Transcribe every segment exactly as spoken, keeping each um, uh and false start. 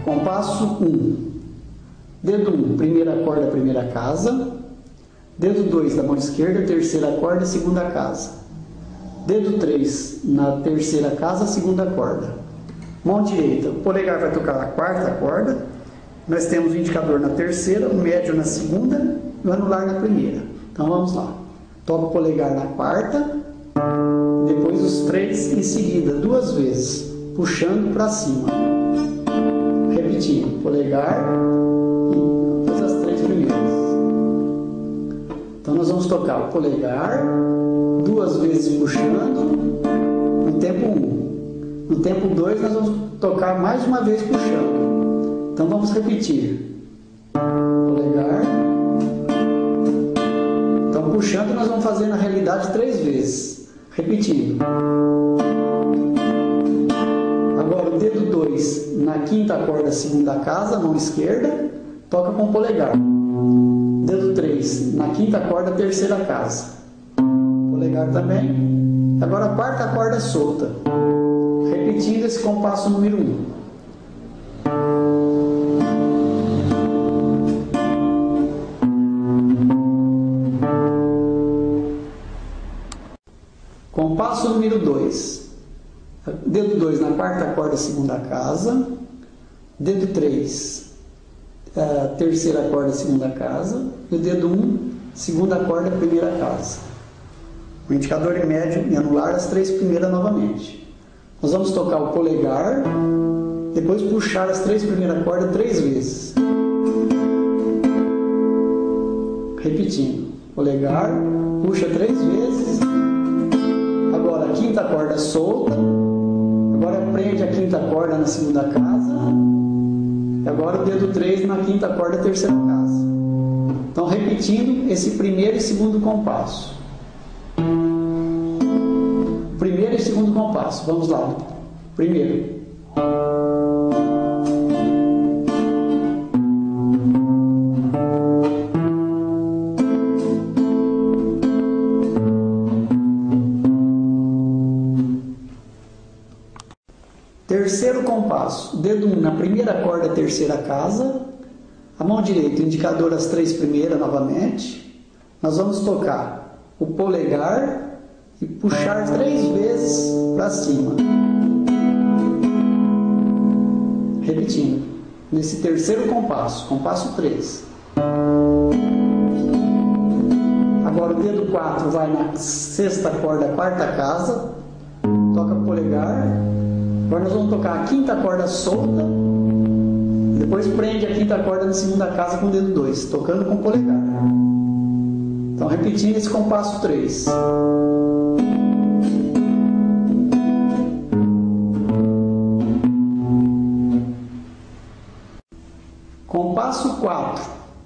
Compasso um. Dedo um, primeira corda, primeira casa. Dedo dois, da mão esquerda, terceira corda, segunda casa. Dedo três, na terceira casa, segunda corda. Mão direita, o polegar vai tocar a quarta corda. Nós temos o indicador na terceira, o médio na segunda e o anular na primeira. Então vamos lá. Toca o polegar na quarta, depois os três em seguida, duas vezes, puxando para cima. Repetindo, polegar e depois as três primeiras. Então nós vamos tocar o polegar, duas vezes puxando, no tempo um. No tempo dois nós vamos tocar mais uma vez puxando. Então vamos repetir. Polegar. Então puxando nós vamos fazer na realidade três vezes. Repetindo. Agora o dedo dois na quinta corda, segunda casa, mão esquerda, toca com o polegar. Dedo três na quinta corda, terceira casa. Polegar também. Agora a quarta corda solta. Repetindo esse compasso número um. Compasso número dois. Dedo dois na quarta corda, segunda casa. Dedo três, uh, terceira corda, segunda casa. E o dedo um, segunda corda, primeira casa. O indicador em médio e anular as três primeiras novamente. Nós vamos tocar o polegar, depois puxar as três primeiras cordas três vezes. Repetindo. Polegar, puxa três vezes. Agora a quinta corda solta. Agora prende a quinta corda na segunda casa. E agora o dedo três na quinta corda, terceira casa. Então repetindo esse primeiro e segundo compasso. Primeiro e segundo compasso. Vamos lá. Primeiro. Terceiro compasso. Dedo um na primeira corda, terceira casa. A mão direita, indicador as três primeiras novamente. Nós vamos tocar o polegar e puxar três vezes para cima. Repetindo. Nesse terceiro compasso, compasso três. Agora o dedo quatro vai na sexta corda, quarta casa. Toca o polegar. Agora nós vamos tocar a quinta corda solta. Depois prende a quinta corda na segunda casa com o dedo dois, tocando com o polegar. Então repetindo esse compasso três. Compasso quatro.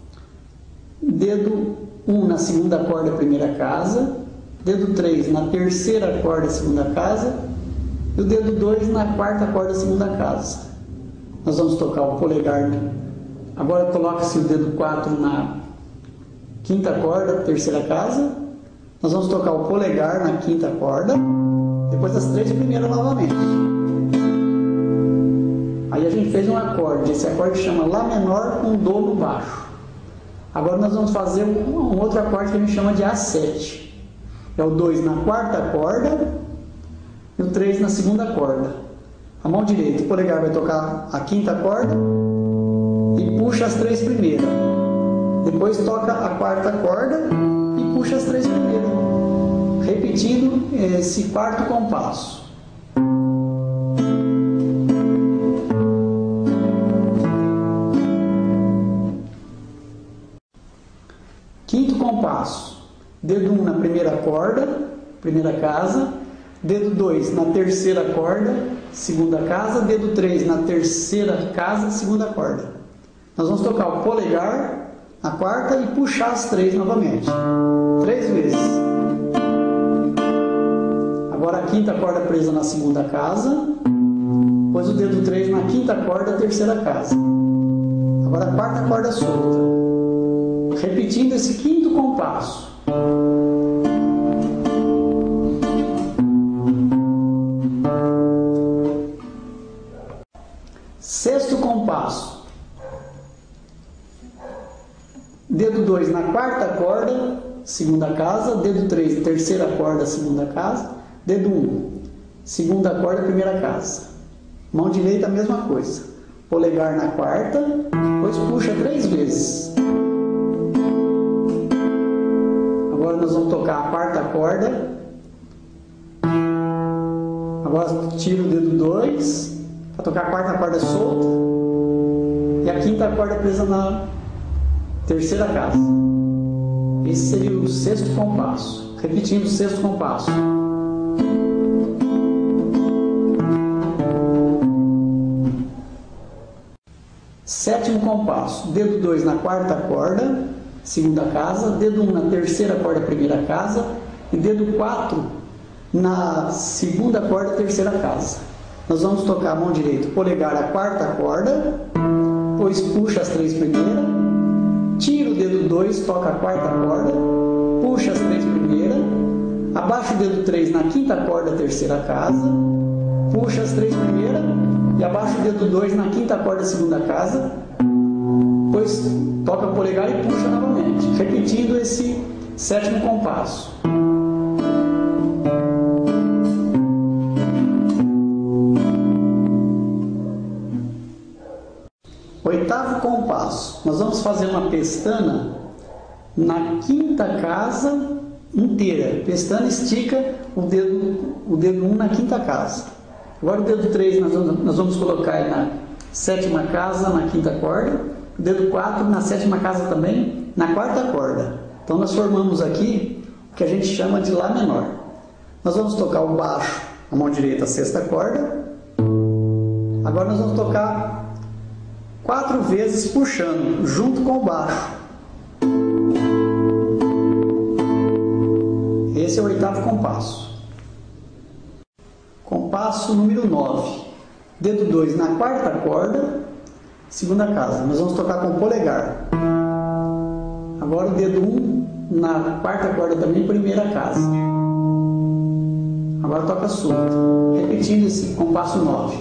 Dedo um na segunda corda, primeira casa. Dedo três na terceira corda, segunda casa. E o dedo dois na quarta corda, segunda casa. Nós vamos tocar o polegar. Agora coloca-se o dedo quatro na quinta corda, terceira casa. Nós vamos tocar o polegar na quinta corda. Depois as três primeiras novamente. Aí a gente fez um acorde. Esse acorde chama Lá menor com Dó no baixo. Agora nós vamos fazer um, um outro acorde que a gente chama de A sete. É o dois na quarta corda e o três na segunda corda. A mão direita, o polegar vai tocar a quinta corda e puxa as três primeiras. Depois toca a quarta corda e puxa as três primeiras. Repetindo esse quarto compasso. Quinto compasso. Dedo um na primeira corda, primeira casa. Dedo dois na terceira corda, segunda casa. Dedo três na terceira casa, segunda corda. Nós vamos tocar o polegar na quarta e puxar as três novamente. Três vezes. Agora a quinta corda presa na segunda casa. Depois o dedo três na quinta corda, terceira casa. Agora a quarta corda solta. Repetindo esse quinto compasso. Sexto compasso. dois na quarta corda, segunda casa, dedo três, terceira corda, segunda casa, dedo um, segunda corda, primeira casa. Mão direita, a mesma coisa. Polegar na quarta, depois puxa três vezes. Agora nós vamos tocar a quarta corda. Agora tira o dedo dois, para tocar a quarta corda solta. E a quinta corda presa na terceira casa. Esse seria o sexto compasso. Repetindo o sexto compasso. Sétimo compasso. Dedo dois na quarta corda, segunda casa. Dedo um na terceira corda, primeira casa. E dedo quatro na segunda corda, terceira casa. Nós vamos tocar a mão direita, polegar a quarta corda, depois puxa as três primeiras, tira o dedo dois, toca a quarta corda, puxa as três primeiras, abaixa o dedo três na quinta corda, terceira casa, puxa as três primeiras e abaixa o dedo dois na quinta corda, segunda casa, depois toca o polegar e puxa novamente, repetindo esse sétimo compasso. Oitavo compasso, nós vamos fazer uma pestana na quinta casa inteira. Pestana estica o dedo, o dedo um na quinta casa. Agora o dedo três nós vamos, nós vamos colocar ele na sétima casa, na quinta corda. O dedo quatro na sétima casa também, na quarta corda. Então nós formamos aqui o que a gente chama de Lá menor. Nós vamos tocar o baixo, a mão direita, a sexta corda. Agora nós vamos tocar quatro vezes puxando, junto com o baixo. Esse é o oitavo compasso. Compasso número nove. Dedo dois na quarta corda, segunda casa. Nós vamos tocar com o polegar. Agora o dedo um na quarta corda também, primeira casa. Agora toca solto. Repetindo esse compasso nove.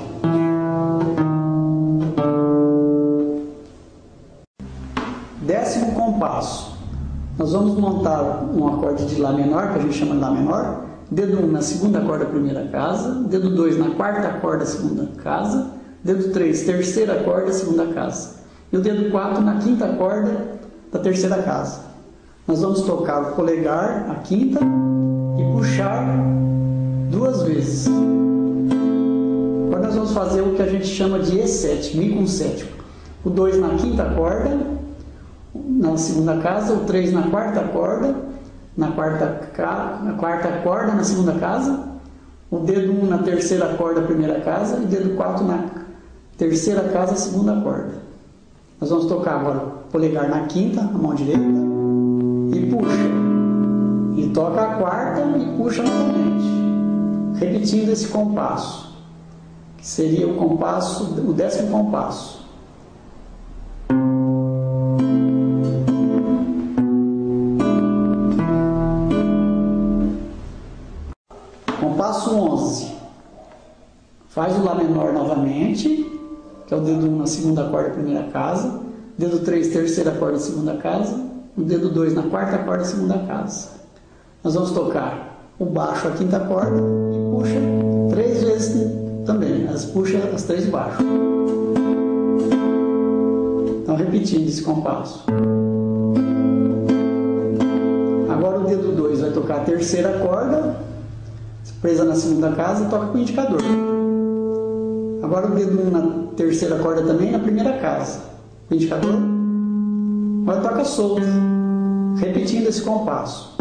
Décimo compasso. Nós vamos montar um acorde de Lá menor, que a gente chama de Lá menor. Dedo um na segunda corda, primeira casa. Dedo dois na quarta corda, segunda casa. Dedo três, terceira corda, segunda casa. E o dedo quatro na quinta corda da terceira casa. Nós vamos tocar o polegar, a quinta, e puxar duas vezes. Agora nós vamos fazer o que a gente chama de E sete, Mi com sétimo. O dois na quinta corda, na segunda casa, o três na quarta corda, na quarta, na quarta corda, na segunda casa, o dedo um na terceira corda, primeira casa, e o dedo quatro na terceira casa, segunda corda. Nós vamos tocar agora o polegar na quinta, a mão direita, e puxa. E toca a quarta e puxa novamente, repetindo esse compasso, que seria o compasso, o décimo compasso. Compasso onze. Faz o Lá menor novamente, que é o dedo um na segunda corda, primeira casa. Dedo três, terceira corda, segunda casa. O dedo dois na quarta corda, segunda casa. Nós vamos tocar o baixo, a quinta corda, e puxa três vezes também. As puxa as três baixo. Então, repetindo esse compasso. Agora o dedo dois vai tocar a terceira corda, presa na segunda casa, toca com o indicador. Agora o dedo um na terceira corda também, na primeira casa. O indicador. Agora toca solto, repetindo esse compasso.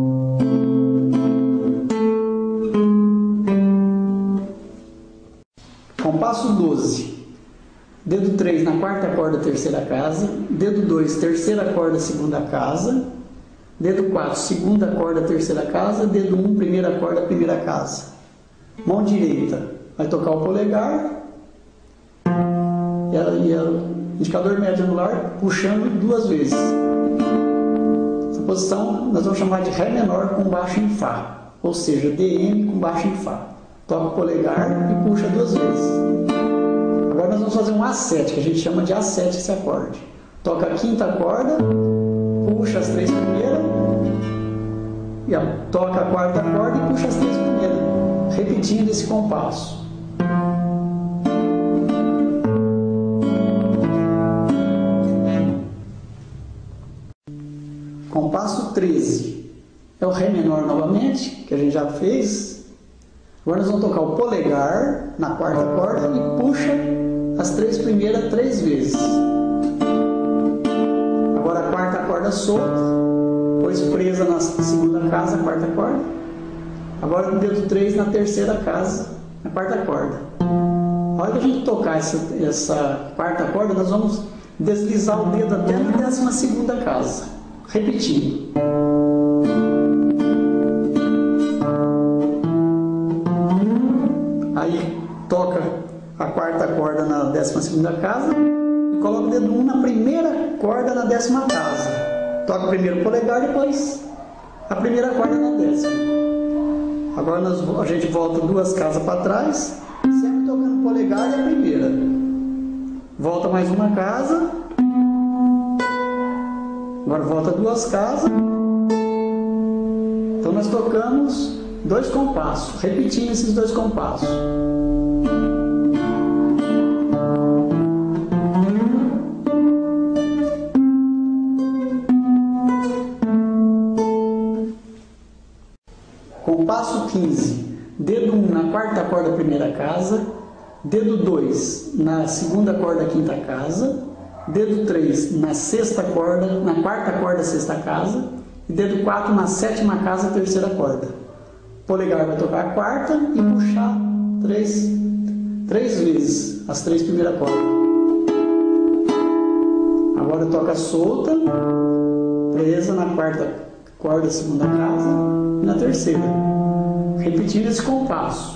Compasso doze. Dedo três na quarta corda, terceira casa. Dedo dois, terceira corda, segunda casa. Dedo quatro, segunda corda, terceira casa. Dedo um, primeira corda, primeira casa. Mão direita vai tocar o polegar. E, ela, e ela, o indicador médio anular puxando duas vezes. Essa posição nós vamos chamar de Ré menor com baixo em Fá. Ou seja, D M com baixo em Fá. Toca o polegar e puxa duas vezes. Agora nós vamos fazer um A sete, que a gente chama de A sete esse acorde. Toca a quinta corda, puxa as três primeiras, e ó, toca a quarta corda e puxa as três primeiras, repetindo esse compasso. Compasso treze é o Ré menor novamente, que a gente já fez. Agora nós vamos tocar o polegar na quarta corda e puxa as três primeiras três vezes. Agora a quarta corda solta, depois presa na segunda casa, a quarta corda. Agora o dedo três na terceira casa, a quarta corda. A hora que a gente tocar essa, essa quarta corda, nós vamos deslizar o dedo até na décima segunda casa, repetindo. Aí toca a quarta corda na décima segunda casa e coloca o dedo um na primeira corda na décima casa. Toca primeiro o polegar, depois a primeira corda na décima. Agora nós, a gente volta duas casas para trás, sempre tocando o polegar e a primeira. Volta mais uma casa. Agora volta duas casas. Então nós tocamos dois compassos, repetindo esses dois compassos. Compasso quinze, dedo um na quarta corda primeira casa, dedo dois na segunda corda quinta casa, dedo três na sexta corda, na quarta corda sexta casa, e dedo quatro na sétima casa terceira corda. O polegar vai tocar a quarta e puxar três, três vezes as três primeiras cordas. Agora toca solta, presa na quarta corda segunda casa e na terceira, repetindo esse compasso.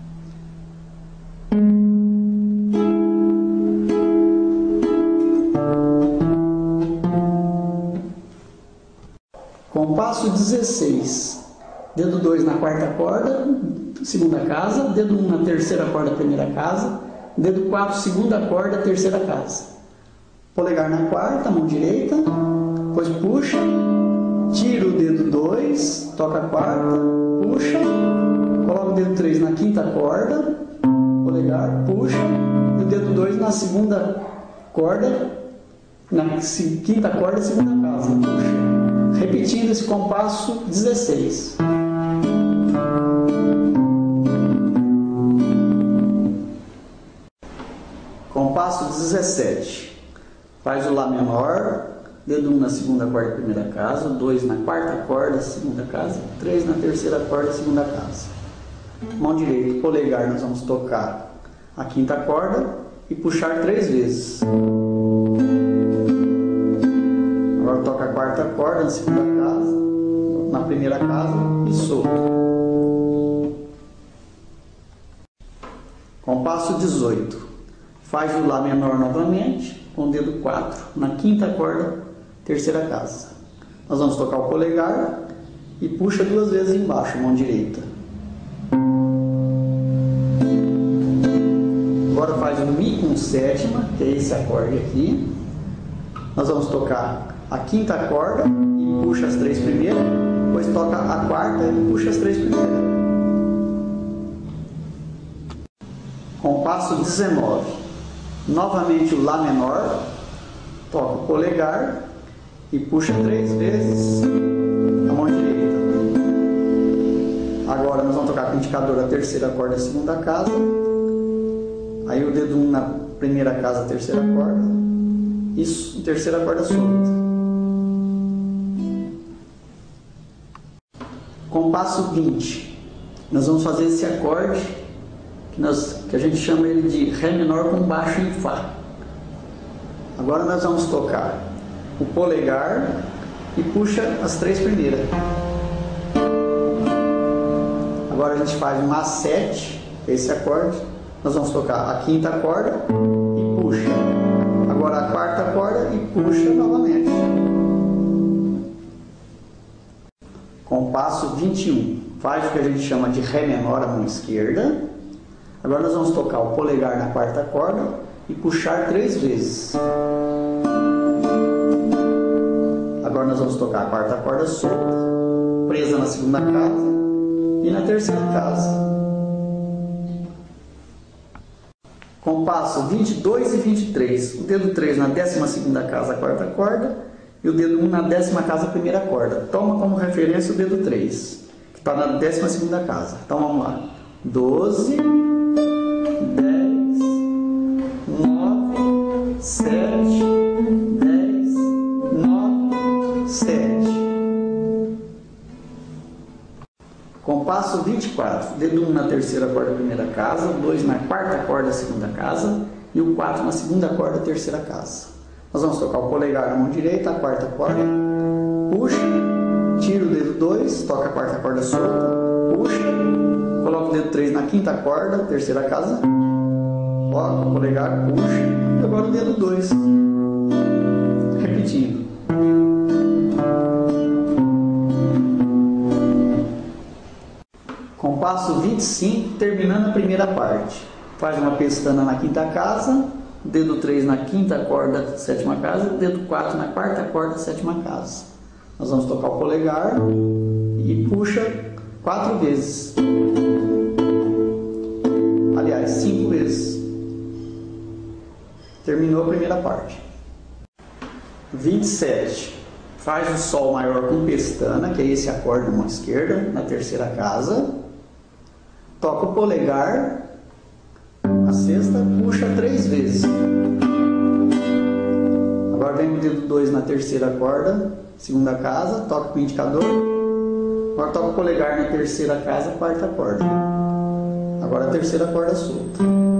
Compasso dezesseis, dedo dois na quarta corda, segunda casa, dedo um na terceira corda, primeira casa, dedo quatro, segunda corda, terceira casa. Polegar na quarta, mão direita, depois puxa, tira o dedo dois, toca a quarta, puxa, coloca o dedo três na quinta corda, polegar, puxa, e o dedo dois na segunda corda, na quinta corda, segunda casa, puxa. Repetindo esse compasso dezesseis. Compasso dezessete. Faz o Lá menor, dedo um na segunda corda, primeira casa, dois na quarta corda, segunda casa, três na terceira corda, segunda casa. Mão direita, polegar, nós vamos tocar a quinta corda e puxar três vezes. Agora toca a quarta corda na segunda casa, na primeira casa e solta. Compasso dezoito. Faz o Lá menor novamente, com o dedo quatro, na quinta corda, terceira casa. Nós vamos tocar o polegar e puxa duas vezes embaixo, mão direita. Agora faz o Mi com sétima, que é esse acorde aqui. Nós vamos tocar a quinta corda e puxa as três primeiras, depois toca a quarta e puxa as três primeiras. Compasso dezenove. Novamente o Lá menor, toca o polegar e puxa três vezes a mão direita. Agora nós vamos tocar com o indicador a terceira corda, a segunda casa, aí o dedo um na primeira casa, a terceira corda, e a terceira corda solta. Compasso vinte. Nós vamos fazer esse acorde que, nós, que a gente chama ele de Ré menor com baixo em Fá. Agora nós vamos tocar o polegar e puxa as três primeiras. Agora a gente faz um Lá sete, esse acorde. Nós vamos tocar a quinta corda e puxa. Agora a quarta corda e puxa novamente. Compasso vinte e um. Faz o que a gente chama de Ré menor, a mão esquerda. Agora nós vamos tocar o polegar na quarta corda e puxar três vezes. Agora nós vamos tocar a quarta corda solta, presa na segunda casa e na terceira casa. Compasso vinte e dois e vinte e três. O dedo três na décima segunda casa, a quarta corda, e o dedo um na décima casa, a primeira corda. Toma como referência o dedo três, que está na décima segunda casa. Então vamos lá. doze, dez, nove, sete, dez, nove, sete. Compasso vinte e quatro. Dedo um na terceira corda, primeira casa, o dois na quarta corda, segunda casa, e o quatro na segunda corda, terceira casa. Nós vamos tocar o polegar na mão direita, a quarta corda, puxa, tira o dedo dois, toca a quarta corda solta, puxa, coloca o dedo três na quinta corda, terceira casa, toca o polegar, puxa, e agora o dedo dois, repetindo. Compasso vinte e cinco, terminando a primeira parte. Faz uma pestana na quinta casa, dedo três na quinta corda, sétima casa, dedo quatro na quarta corda, sétima casa. Nós vamos tocar o polegar e puxa quatro vezes. Aliás, cinco vezes. Terminou a primeira parte. vinte e sete. Faz o sol maior com pestana, que é esse acorde na mão esquerda, na terceira casa. Toca o polegar, a sexta, puxa três vezes. Agora vem o dedo dois na terceira corda, segunda casa, toca com o indicador. Agora toca o polegar na terceira casa, quarta corda. Agora a terceira corda solta.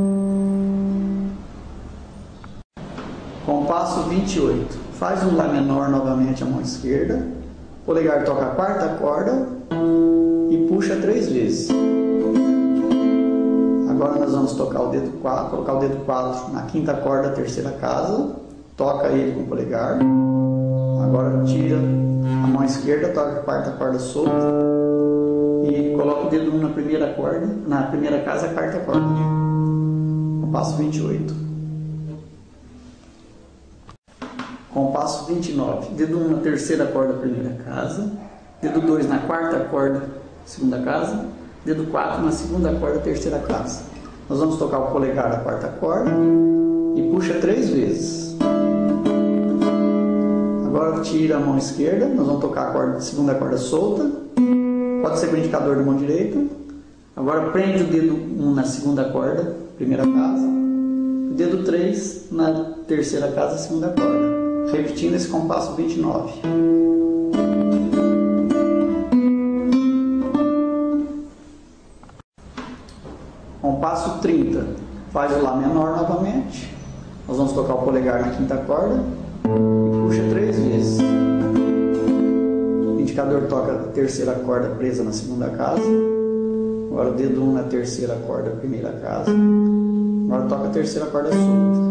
Compasso vinte e oito. Faz um Lá menor novamente a mão esquerda. Polegar toca a quarta corda e puxa três vezes. Agora nós vamos tocar o dedo quatro, colocar o dedo quatro na quinta corda, terceira casa, toca ele com o polegar. Agora tira a mão esquerda, toca a quarta corda solta e coloca o dedo um na primeira corda, na primeira casa, a quarta corda. Compasso vinte e oito. Compasso vinte e nove. Dedo um na terceira corda, primeira casa, dedo dois na quarta corda, segunda casa, dedo quatro na segunda corda, terceira casa. Nós vamos tocar o polegar da quarta corda e puxa três vezes. Agora tira a mão esquerda, nós vamos tocar a corda, segunda corda solta, pode ser com o indicador da mão direita. Agora prende o dedo um na segunda corda, primeira casa, o dedo três na terceira casa, segunda corda. Repetindo esse compasso vinte e nove. Compasso trinta, faz o Lá menor novamente, nós vamos tocar o polegar na quinta corda e puxa três vezes. O indicador toca a terceira corda presa na segunda casa, agora o dedo um na terceira corda, primeira casa, agora toca a terceira corda solta.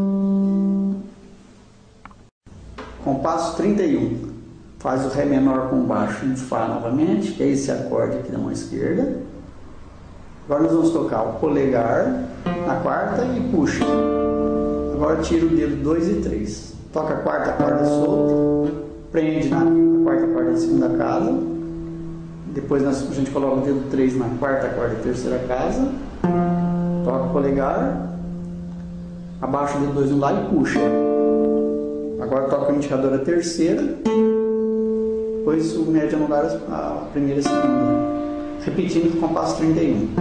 Compasso trinta e um, faz o Ré menor com baixo em Fá novamente, que é esse acorde aqui da mão esquerda. Agora nós vamos tocar o polegar na quarta e puxa. Agora tira o dedo dois e três. Toca a quarta corda solta, prende na quarta corda da segunda casa. Depois nós, a gente coloca o dedo três na quarta corda da terceira casa. Toca o polegar, abaixa o dedo dois no lado e puxa. Agora toca o indicador da terceira, depois o médio anular a primeira e a segunda. Repetindo o compasso trinta e um.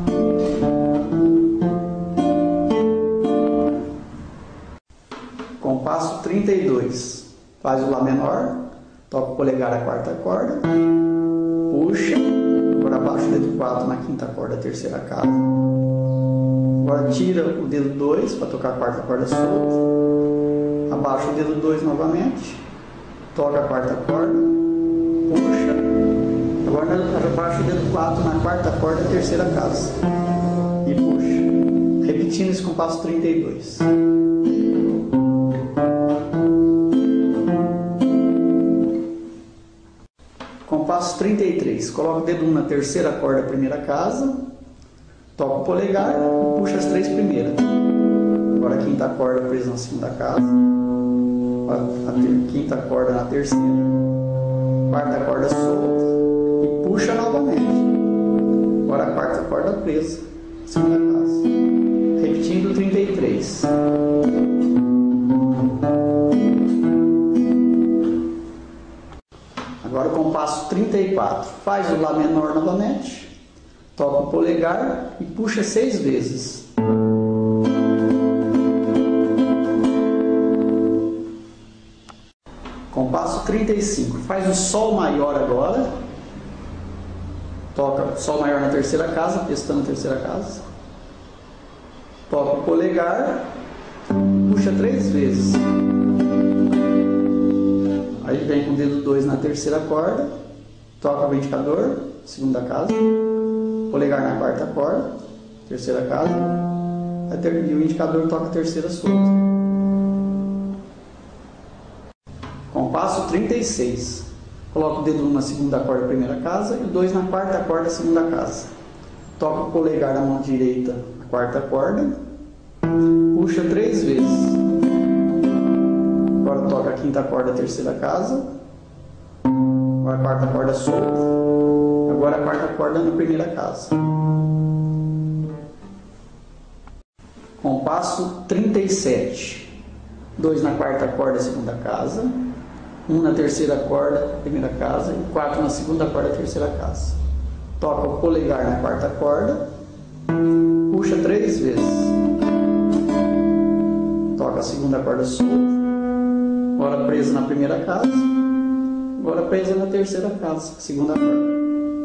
Compasso trinta e dois. Faz o Lá menor, toca o polegar a quarta corda, puxa, agora abaixa o dedo quatro na quinta corda, terceira casa. Agora tira o dedo dois para tocar a quarta corda solta, abaixa o dedo dois novamente, toca a quarta corda, puxa. Agora abaixa o dedo quatro na quarta corda, terceira casa e puxa, repetindo esse compasso trinta e dois. Compasso trinta e três, coloca o dedo um na terceira corda, primeira casa, toca o polegar e puxa as três primeiras. Agora a quinta corda presa na segunda casa, a quinta corda na terceira. quarta corda solta e puxa novamente. Agora a quarta corda presa, segunda casa. Repetindo trinta e três. Agora o compasso trinta e quatro. Faz o Lá menor novamente. Toca o polegar e puxa seis vezes. Compasso trinta e cinco. Faz o Sol maior agora. Toca Sol maior na terceira casa, pestando a terceira casa. Toca o polegar, puxa três vezes. Aí vem com o dedo dois na terceira corda, toca o indicador, segunda casa, polegar na quarta corda, terceira casa, e o indicador toca a terceira solta. Compasso trinta e seis. Coloca o dedo um na segunda corda, primeira casa, e o dois na quarta corda, segunda casa. Toca o polegar na mão direita, na quarta corda, puxa três vezes. Agora toca a quinta corda, terceira casa. Agora a quarta corda solta. Agora a quarta corda na primeira casa. Compasso trinta e sete. dois na quarta corda, segunda casa. um na terceira corda, primeira casa. E quatro na segunda corda, terceira casa. Toca o polegar na quarta corda. Puxa três vezes. Toca a segunda corda solta. Agora presa na primeira casa. Agora presa na terceira casa, segunda corda.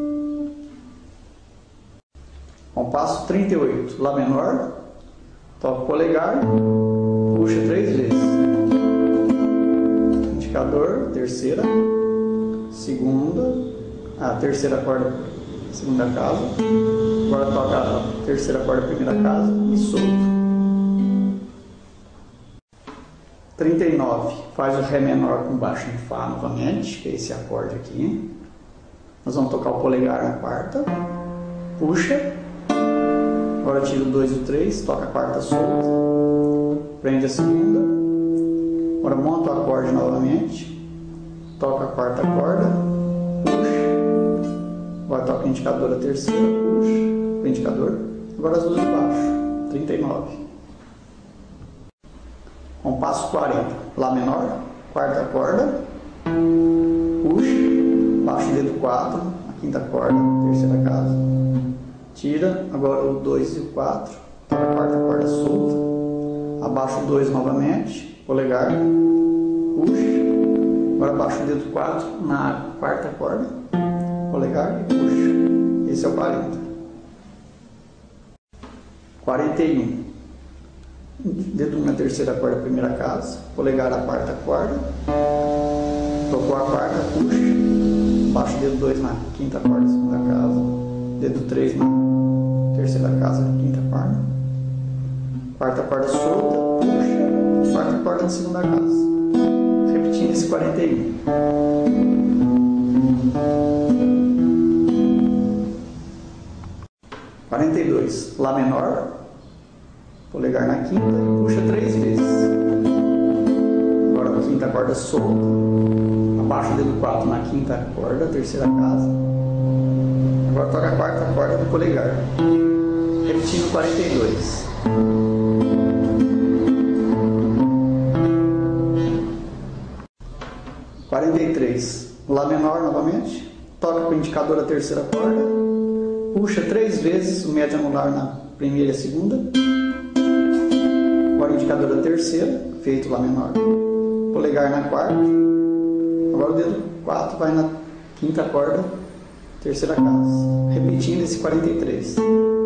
Compasso trinta e oito. Lá menor. Toca o polegar. Puxa três vezes. Indicador, terceira. Segunda. A terceira corda, segunda casa. Agora toca a terceira corda, primeira casa e solta. trinta e nove. Faz o Ré menor com baixo em Fá novamente, que é esse acorde aqui. Nós vamos tocar o polegar na quarta. Puxa. Agora tira o dois e o três, toca a quarta solta. Prende a segunda. Agora monta o acorde novamente. Toca a quarta corda. Puxa. Agora toca o indicador a terceira. Puxa. O indicador. Agora as duas de baixo. trinta e nove. Compasso quarenta. Lá menor, quarta corda, puxa, baixa o dedo quatro, a quinta corda, terceira casa, tira, agora o dois e o quatro, toca a quarta corda solta, abaixa o dois novamente, polegar, puxa, agora baixa o dedo quatro na quarta corda, polegar e puxa. Esse é o quarenta. quarenta e um. Dedo um na terceira corda, primeira casa, polegar na quarta corda, tocou a quarta, puxa, baixa o dedo dois na quinta corda, segunda casa, dedo três na terceira casa, quinta corda, quarta corda solta, puxa, quarta corda na segunda casa, repetindo esse quarenta e um. quarenta e dois. Lá menor, polegar na quinta e puxa três vezes. Agora a quinta corda solta. Abaixa o dedo quatro na quinta corda, terceira casa. Agora toca a quarta corda do polegar. Repetindo quarenta e dois. quarenta e três. Lá menor novamente. Toca com o indicador a terceira corda. Puxa três vezes o médio anular na primeira e a segunda. Agora o indicador da terceira, feito Lá menor, polegar na quarta, agora o dedo quatro vai na quinta corda, terceira casa, repetindo esse quarenta e três.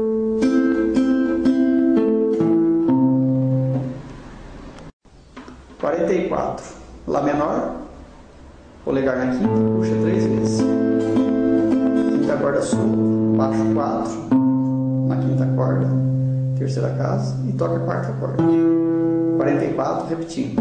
quarenta e quatro. Lá menor, polegar na quinta, puxa três vezes, quinta corda solta, baixo quatro, na quinta corda, terceira casa e toca a quarta corda. quarenta e quatro, repetindo.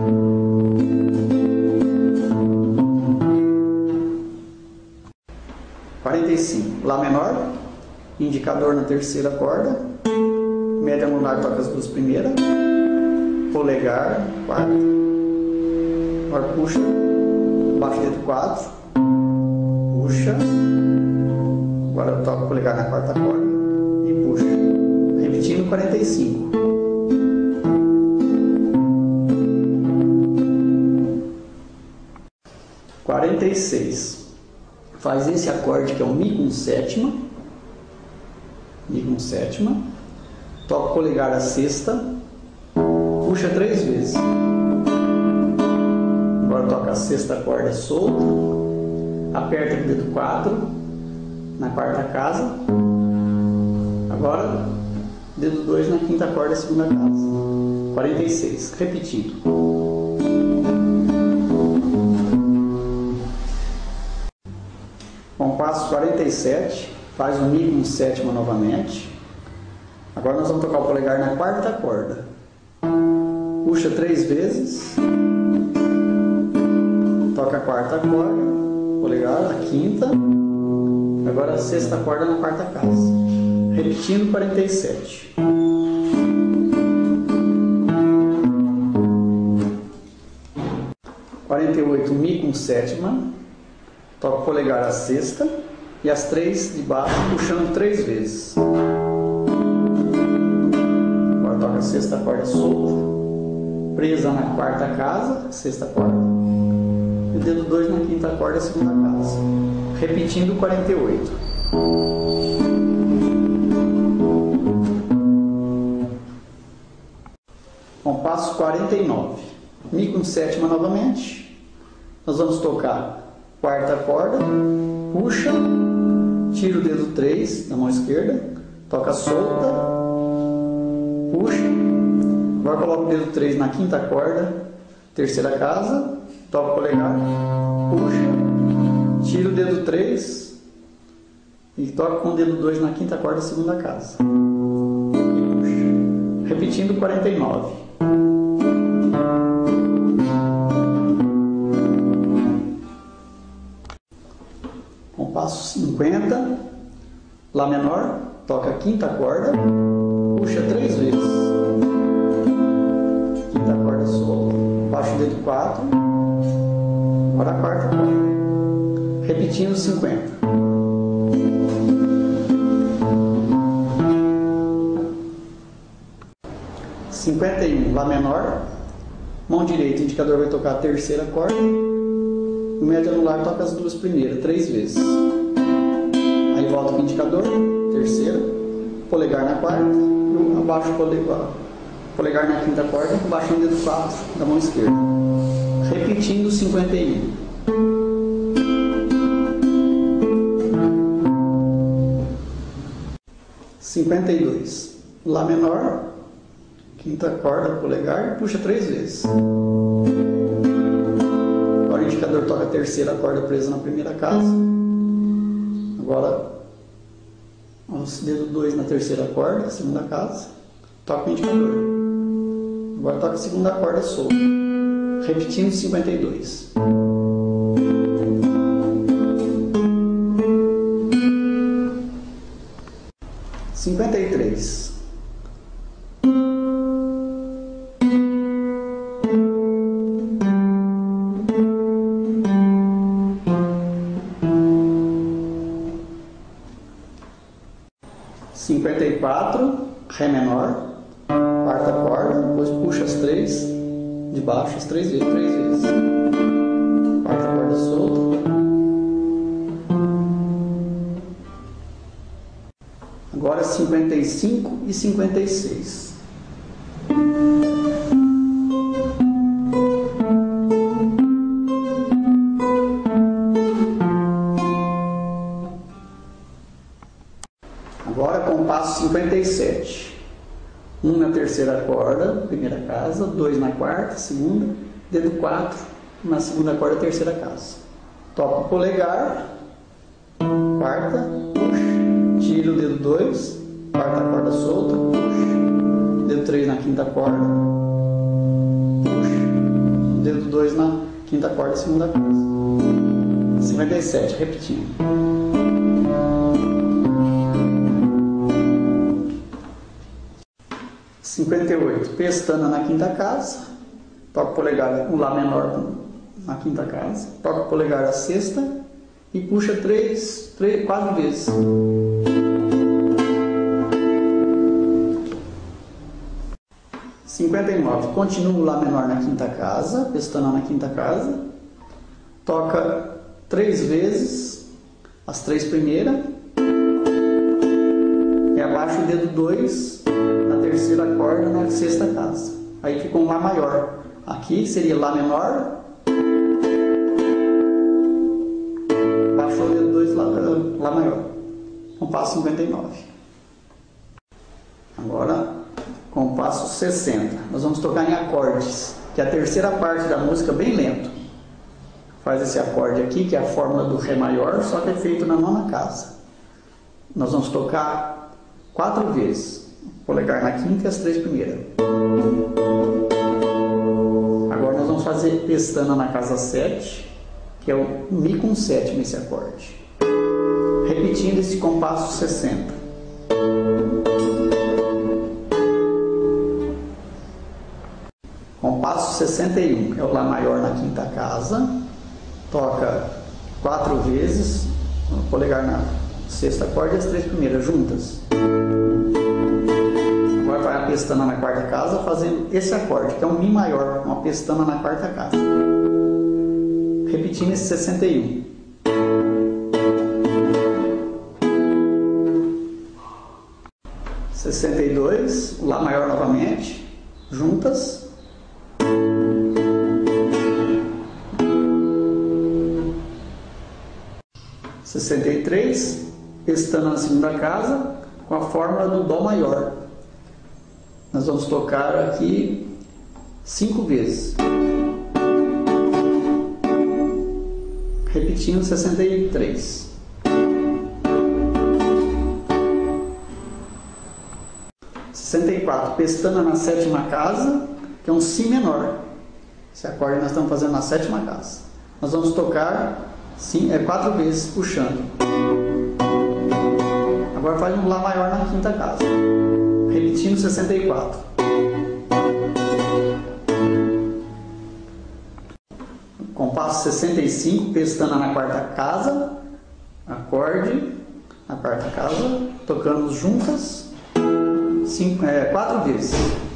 quarenta e cinco. Lá menor, indicador na terceira corda, média anular toca as duas primeiras, polegar, quarta, agora puxa, baixa o dedo quatro, puxa, agora toca o polegar na quarta corda e puxa, repetindo quarenta e cinco. quarenta e seis. Faz esse acorde que é um Mi com sétima, Mi com sétima, toca o polegar a sexta, puxa três vezes. Agora toca a sexta corda solta, aperta com o dedo quatro na quarta casa, agora dedo dois na quinta corda, segunda casa. quarenta e seis, repetindo. Compasso quarenta e sete, faz o Mi com sétima novamente. Agora nós vamos tocar o polegar na quarta corda. Puxa três vezes. Toca a quarta corda, polegar, a quinta. Agora a sexta corda na quarta casa. Repetindo quarenta e sete. quarenta e oito, Mi com sétima. Toca o polegar a sexta e as três de baixo, puxando três vezes. Agora toca a sexta corda solta, presa na quarta casa, sexta corda, e o dedo dois na quinta corda, segunda casa. Repetindo quarenta e oito. Compasso quarenta e nove. Mi com sétima novamente. Nós vamos tocar quarta corda, puxa, tira o dedo três da mão esquerda, toca solta, puxa, agora coloca o dedo três na quinta corda, terceira casa, toca o polegar, puxa, tira o dedo três e toca com o dedo dois na quinta corda, segunda casa, e puxa, repetindo quarenta e nove. Compasso cinquenta, Lá menor, toca a quinta corda, puxa três vezes, quinta corda solta, baixa o dedo quatro, agora a quarta corda, repetindo cinquenta. cinquenta e um, Lá menor, mão direita, o indicador vai tocar a terceira corda, o médio anular toca as duas primeiras, três vezes. Aí volta com o indicador, terceira, polegar na quarta, e abaixo o polegar, polegar na quinta corda, baixando o dedo quatro da mão esquerda. Repetindo cinquenta e um. cinquenta e dois. Lá menor, quinta corda, polegar, puxa três vezes. Agora o indicador toca a terceira corda presa na primeira casa. Agora, os dedos dois na terceira corda, segunda casa. Toca o indicador. Agora toca a segunda corda solta. Repetindo cinquenta e dois. cinquenta e três. cinquenta e quatro, Ré menor, quarta corda, depois puxa as três de baixo, as três vezes, três vezes. Quarta corda solta. Agora cinquenta e cinco e cinquenta e seis. Agora compasso cinquenta e sete. um na terceira corda, primeira casa, dois na quarta, segunda, dedo quatro na segunda corda, terceira casa. Toca o polegar, quarta, puxa, tira o dedo dois, quarta corda solta, puxa, dedo três na quinta corda, puxa, dedo dois na quinta corda, segunda casa. cinquenta e sete, repetindo. cinquenta e oito, pestana na quinta casa, toca o polegar, o Lá menor na quinta casa, toca o polegar a sexta e puxa três, três, quatro vezes. cinquenta e nove. Continua o Lá menor na quinta casa, pestana na quinta casa. Toca três vezes as três primeiras. E abaixa o dedo dois na terceira corda na sexta casa. Aí fica um Lá maior. Aqui seria Lá menor. Baixou o dedo dois, Lá, Lá maior. Compasso cinquenta e nove. Agora, compasso sessenta. Nós vamos tocar em acordes, que é a terceira parte da música, bem lento. Faz esse acorde aqui, que é a fórmula do Ré maior, só que é feito na nona casa. Nós vamos tocar quatro vezes. Polegar na quinta e as três primeiras. Agora nós vamos fazer pestana na casa sete, que é o Mi com sétima esse acorde. Repetindo esse compasso sessenta. Compasso sessenta e um é o Lá maior na quinta casa, toca quatro vezes, polegar na sexta corda e as três primeiras juntas. Agora vai a pestana na quarta casa fazendo esse acorde, que é um Mi maior, uma pestana na quarta casa. Repetindo esse sessenta e um. sessenta e dois, o Lá maior novamente, juntas. sessenta e três, pestana na segunda casa, com a fórmula do Dó maior. Nós vamos tocar aqui cinco vezes. Repetindo sessenta e três. sessenta e quatro, pestana na sétima casa, que é um Si menor. Esse acorde nós estamos fazendo na sétima casa. Nós vamos tocar sim, é quatro vezes puxando. Agora faz um Lá maior na quinta casa. Repetindo sessenta e quatro. Compasso sessenta e cinco, pestana na quarta casa, acorde na quarta casa, tocamos juntas cinco, é, quatro vezes.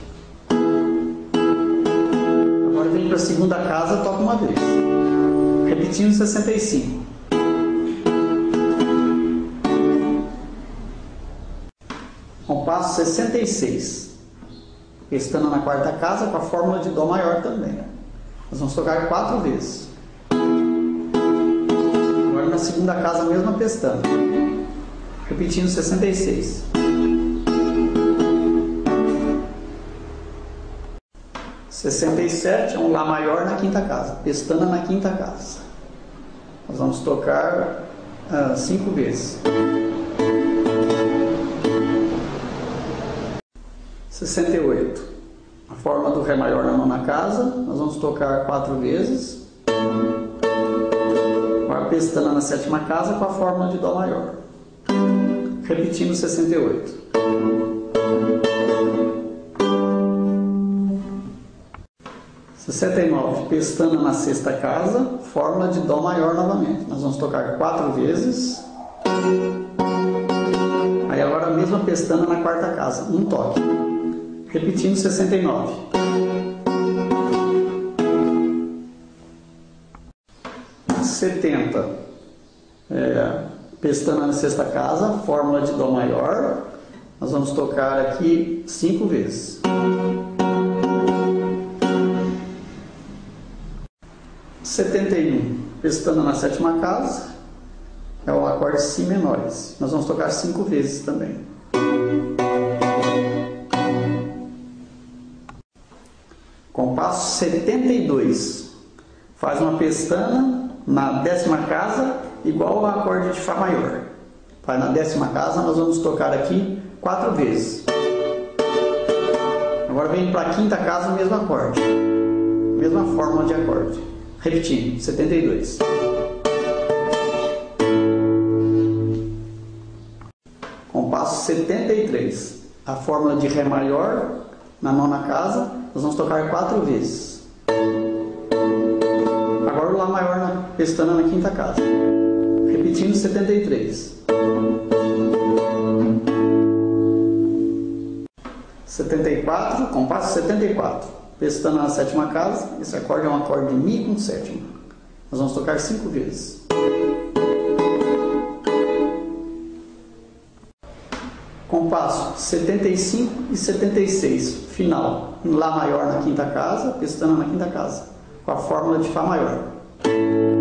Agora vem para a segunda casa, toca uma vez. Repetindo sessenta e cinco. Compasso sessenta e seis. Pestana na quarta casa com a fórmula de Dó maior também. Nós vamos tocar quatro vezes. Agora na segunda casa a mesma pestana. Repetindo sessenta e seis. sessenta e sete é um Lá maior na quinta casa, pestana na quinta casa. Nós vamos tocar uh, cinco vezes. sessenta e oito, a forma do Ré maior na nona casa, nós vamos tocar quatro vezes. Agora pestana na sétima casa com a fórmula de Dó maior. Repetindo sessenta e oito. sessenta e nove, pestana na sexta casa, fórmula de Dó maior novamente. Nós vamos tocar quatro vezes. Aí agora a mesma pestana na quarta casa, um toque. Repetindo sessenta e nove. setenta, é, pestana na sexta casa, fórmula de Dó maior. Nós vamos tocar aqui cinco vezes. setenta e um, pestana na sétima casa, é o acorde Si menores. Nós vamos tocar cinco vezes também. Compasso setenta e dois, faz uma pestana na décima casa, igual ao acorde de Fá maior. Vai na décima casa, nós vamos tocar aqui quatro vezes. Agora vem para a quinta casa o mesmo acorde, mesma fórmula de acorde. Repetindo, setenta e dois. Compasso setenta e três. A fórmula de Ré maior na nona casa, nós vamos tocar quatro vezes. Agora o Lá maior na pestana na quinta casa. Repetindo, setenta e três. setenta e quatro, compasso setenta e quatro. Pestana na sétima casa, esse acorde é um acorde de Mi com sétima. Nós vamos tocar cinco vezes. Compasso setenta e cinco e setenta e seis, final, em Lá maior na quinta casa, pestana na quinta casa, com a fórmula de Fá maior.